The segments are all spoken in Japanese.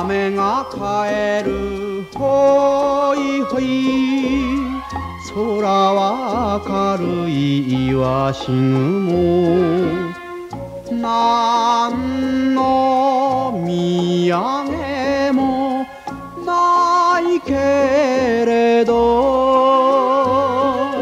雨が帰るほいほい空は明るいイワシ雲何の土産もないけれど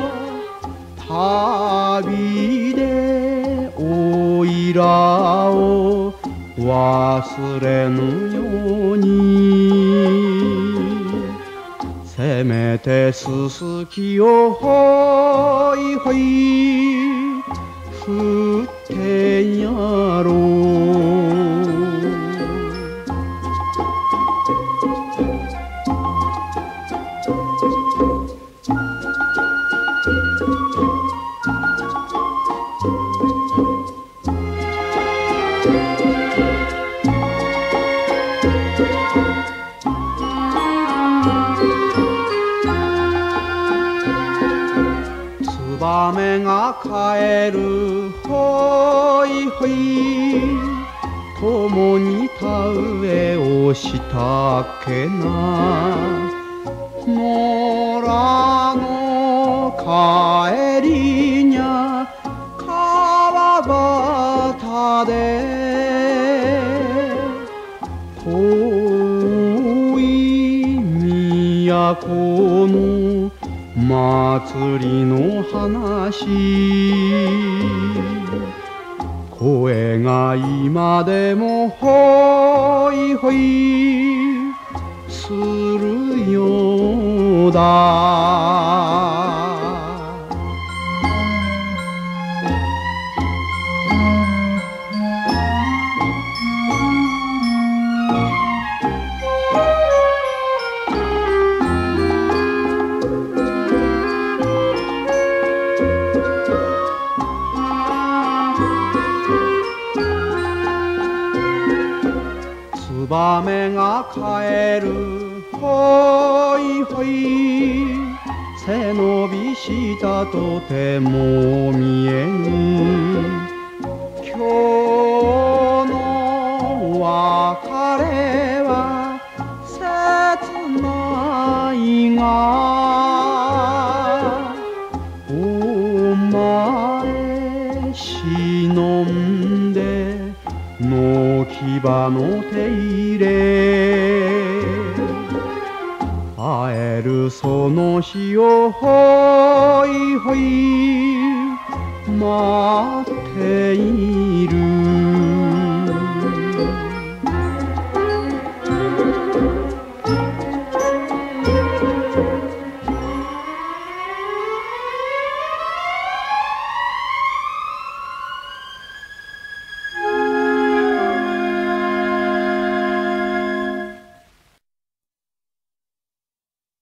旅でおいらを忘れぬようにせめてすすきをほいほい振ってやろうツバメが帰るほいほい共に田植えをしたっけな野良の帰りにゃ川端で遠い都の祭りの話声が今でもほいほいするようだツバメが帰るほいほい背伸びしたとても見えぬ今日の別れは切ないがお前忍んで野木場の手入れ会えるその日をほいほい待っている